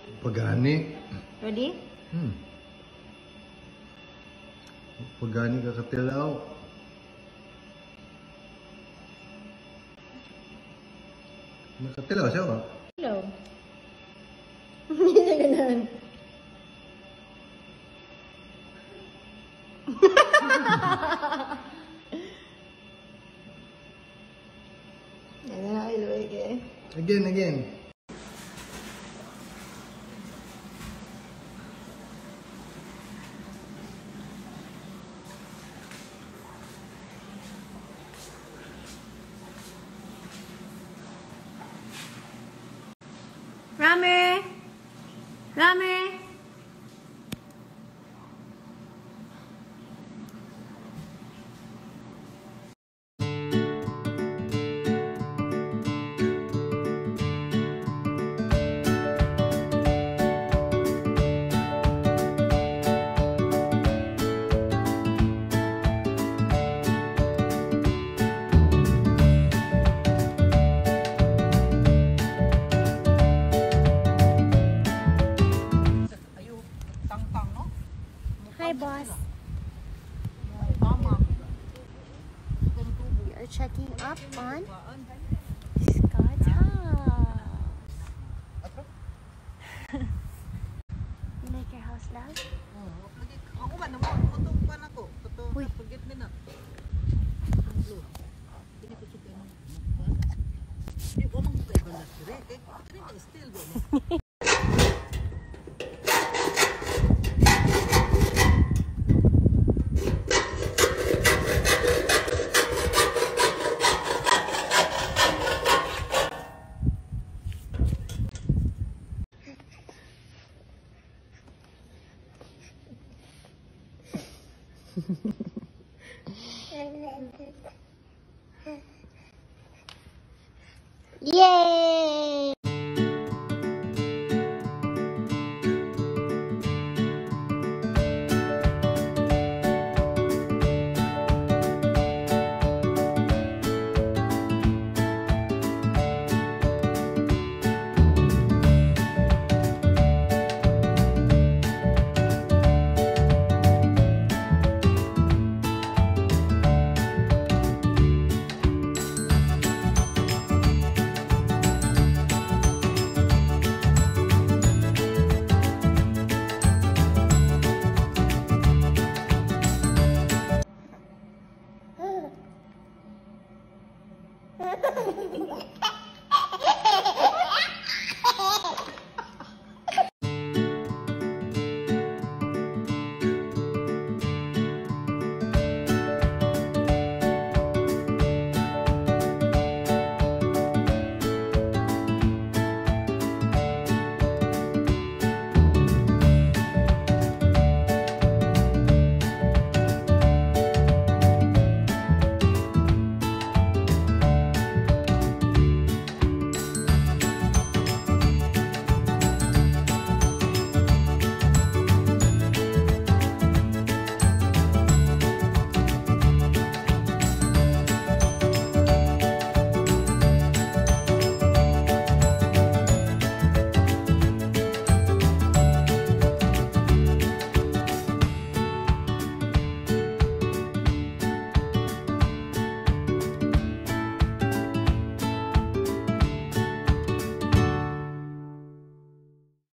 Pagani. Ready? Pagani ka katilaw. Nakatilaw siya ba? Hello. Hindi na ganun. Yan na ako iluwi kayo. Again. Rame! Rame! Hi, boss. We are checking up on Scott's house. You like your house, love? Ako ba naman? Kutong pa na ko. Kutong forget me na. Hindi ko suka ng hindi ko mang kaya ba na sire. Kaya ko still ba na? Yay!